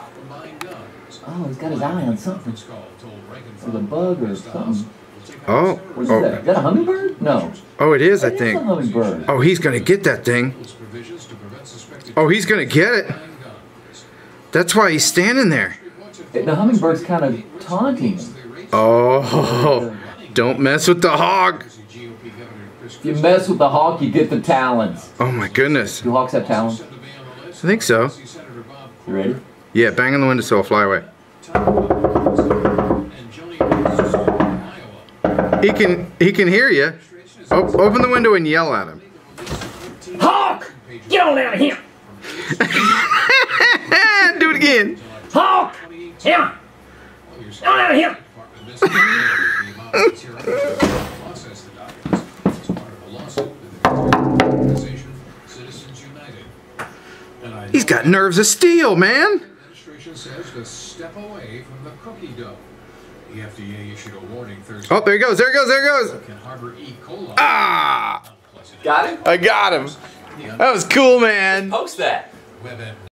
Oh, he's got his eye on something. With a bug or something. Oh. What is that? Is that a hummingbird? No. Oh, it is, I It's think. a hummingbird. Oh, he's going to get that thing. Oh, he's going to get it. That's why he's standing there. The hummingbird's kind of taunting him. Oh, don't mess with the hawk. If you mess with the hawk, you get the talons. Oh, my goodness. Do hawks have talons? I think so. You ready? Yeah, bang on the windowsill, I'll fly away. He can hear you. Oh, open the window and yell at him. Hawk! Get on out of here! Do it again. Hawk! Yeah! Get on out of here! He's got nerves of steel, man. Oh, there he goes, there he goes, there he goes. Ah! Got him? I got him. That was cool, man. Post that.